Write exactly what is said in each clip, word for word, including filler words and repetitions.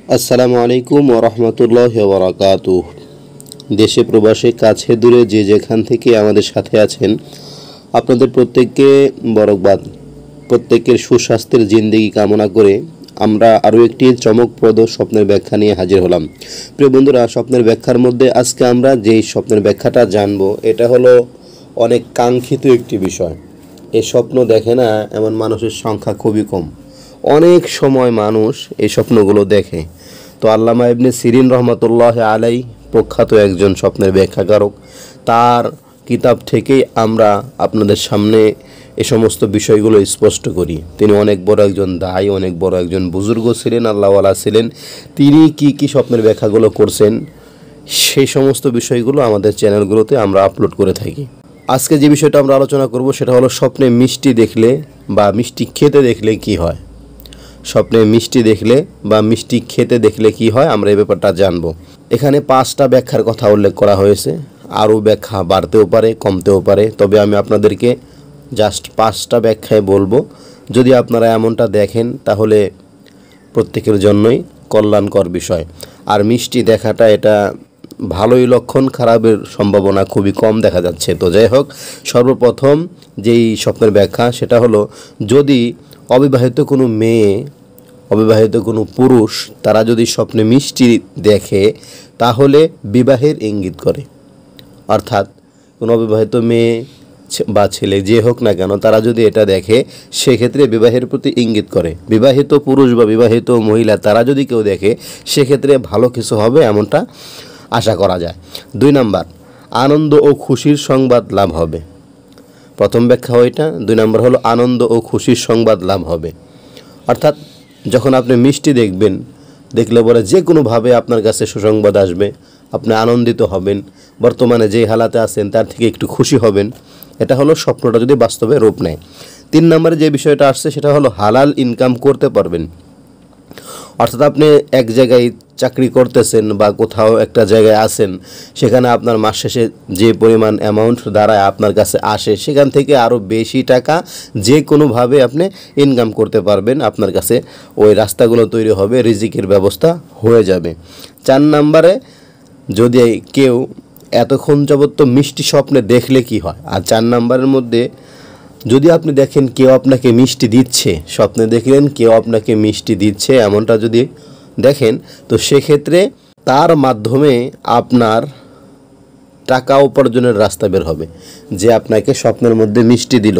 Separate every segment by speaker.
Speaker 1: আসসালামু আলাইকুম ওয়া রাহমাতুল্লাহি ওয়া বারাকাতুহু। দেশে প্রবাসে কাছে দূরে যে যেখান থেকে আমাদের সাথে আছেন আপনাদের প্রত্যেককে বরকবাদ, প্রত্যেকের সুস্বাস্থ্যের জিন্দেগি কামনা করে আমরা আরও একটি চমকপ্রদ স্বপ্নের ব্যাখ্যা নিয়ে হাজির হলাম। প্রিয় বন্ধুরা, স্বপ্নের ব্যাখ্যার মধ্যে আজকে আমরা যেই স্বপ্নের ব্যাখ্যাটা জানব এটা হলো অনেক কাঙ্ক্ষিত একটি বিষয়। এই স্বপ্ন দেখে না এমন মানুষের সংখ্যা খুবই কম। অনেক সময় মানুষ এই স্বপ্নগুলো দেখে। তো আল্লামা ইবনে সিরিন রহমতুল্লাহ আলাই প্রখ্যাত একজন স্বপ্নের ব্যাখ্যাকারক, তার কিতাব থেকেই আমরা আপনাদের সামনে এ সমস্ত বিষয়গুলো স্পষ্ট করি। তিনি অনেক বড় একজন দায়ী, অনেক বড় একজন বুজুর্গ ছিলেন, আল্লাহওয়ালা ছিলেন। তিনি কি কি স্বপ্নের ব্যাখ্যাগুলো করছেন সেই সমস্ত বিষয়গুলো আমাদের চ্যানেলগুলোতে আমরা আপলোড করে থাকি। আজকে যে বিষয়টা আমরা আলোচনা করব সেটা হলো স্বপ্নে মিষ্টি দেখলে বা মিষ্টি খেতে দেখলে কি হয়। স্বপ্নে মিষ্টি দেখলে বা মিষ্টি খেতে দেখলে কি হয় আমরা এই ব্যাপারটা জানবো। এখানে পাঁচটা ব্যাখ্যার কথা উল্লেখ করা হয়েছে, আরও ব্যাখ্যা বাড়তেও পারে কমতেও পারে, তবে আমি আপনাদেরকে জাস্ট পাঁচটা ব্যাখ্যায় বলবো। যদি আপনারা এমনটা দেখেন তাহলে প্রত্যেকের জন্যই কল্যাণকর বিষয়। আর মিষ্টি দেখাটা এটা ভালোই লক্ষণ, খারাপের সম্ভাবনা খুবই কম দেখা যাচ্ছে। তো যাই হোক, সর্বপ্রথম যেই স্বপ্নের ব্যাখ্যা সেটা হলো, যদি অবিবাহিত কোনো মেয়ে, অবিবাহিত কোনো পুরুষ তারা যদি স্বপ্নে মিষ্টি দেখে তাহলে বিবাহের ইঙ্গিত করে। অর্থাৎ কোনো অবিবাহিত মেয়ে বা ছেলে যে হোক না কেন তারা যদি এটা দেখে সেক্ষেত্রে বিবাহের প্রতি ইঙ্গিত করে। বিবাহিত পুরুষ বা বিবাহিত মহিলা তারা যদি কেউ দেখে সেক্ষেত্রে ভালো কিছু হবে এমনটা আশা করা যায়। দুই নাম্বার, আনন্দ ও খুশির সংবাদ লাভ হবে। প্রথম ব্যাখ্যা ওইটা। দুই নম্বর হলো আনন্দ ও খুশির সংবাদ লাভ হবে। অর্থাৎ যখন আপনি মিষ্টি দেখবেন, দেখলে পরে যে কোনোভাবে আপনার কাছে সুসংবাদ আসবে, আপনি আনন্দিত হবেন, বর্তমানে যেই হালাতে আছেন তার থেকে একটু খুশি হবেন। এটা হলো স্বপ্নটা যদি বাস্তবে রূপ নেয়। তিন নম্বরে যে বিষয়টা আসছে সেটা হলো হালাল ইনকাম করতে পারবেন। অর্থাৎ আপনি এক জায়গায় চাকরি করতেছেন বা কোথাও একটা জায়গায় আছেন, সেখানে আপনার মাস শেষে যে পরিমাণ অ্যামাউন্ট দাঁড়ায় আপনার কাছে আসে সেখান থেকে আরও বেশি টাকা যে কোনোভাবে আপনি ইনকাম করতে পারবেন। আপনার কাছে ওই রাস্তাগুলো তৈরি হবে, রিজিকের ব্যবস্থা হয়ে যাবে। চার নম্বরে, যদি কেউ এতক্ষণ যাবত মিষ্টি স্বপ্নে দেখলে কি হয়। আর চার নম্বরের মধ্যে যদি আপনি দেখেন কেউ আপনাকে মিষ্টি দিচ্ছে, স্বপ্নে দেখলেন কেউ আপনাকে মিষ্টি দিচ্ছে এমনটা যদি দেখেন, তো সেক্ষেত্রে তার মাধ্যমে আপনার টাকা উপার্জনের রাস্তা বের হবে। যে আপনাকে স্বপ্নের মধ্যে মিষ্টি দিল,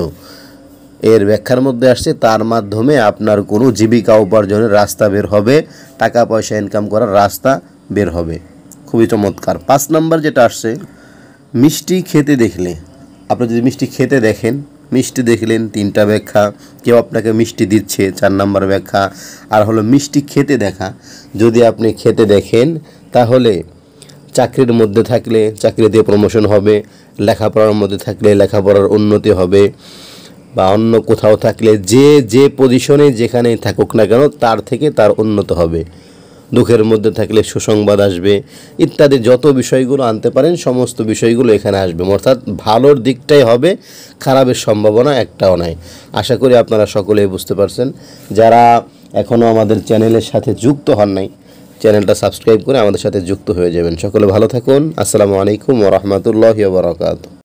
Speaker 1: এর ব্যাখ্যার মধ্যে আসছে তার মাধ্যমে আপনার কোনো জীবিকা উপার্জনের রাস্তা বের হবে, টাকা পয়সা ইনকাম করার রাস্তা বের হবে। খুবই চমৎকার। পাঁচ নাম্বার যেটা আসছে, মিষ্টি খেতে দেখলে, আপনি যদি মিষ্টি খেতে দেখেন, মিষ্টি দেখলেন, তিনটা ব্যাখ্যা। কেউ আপনাকে মিষ্টি দিচ্ছে, চার নাম্বার ব্যাখ্যা। আর হলো মিষ্টি খেতে দেখা, যদি আপনি খেতে দেখেন তাহলে চাকরির মধ্যে থাকলে চাকরিতে প্রমোশন হবে, লেখাপড়ার মধ্যে থাকলে লেখাপড়ার উন্নতি হবে, বা অন্য কোথাও থাকলে যে যে পজিশনে যেখানেই থাকুক না কেন তার থেকে তার উন্নত হবে, দুঃখের মধ্যে থাকলে সুসংবাদ আসবে, ইত্যাদি যত বিষয়গুলো আনতে পারেন সমস্ত বিষয়গুলো এখানে আসবে। অর্থাৎ ভালোর দিকটাই হবে, খারাপের সম্ভাবনা একটাও নাই। আশা করি আপনারা সকলেই বুঝতে পারছেন। যারা এখনও আমাদের চ্যানেলের সাথে যুক্ত হন নাই, চ্যানেলটা সাবস্ক্রাইব করে আমাদের সাথে যুক্ত হয়ে যাবেন। সকলে ভালো থাকুন। আসসালামু আলাইকুম ওয়া রাহমাতুল্লাহি ওয়া বারাকাতুহু।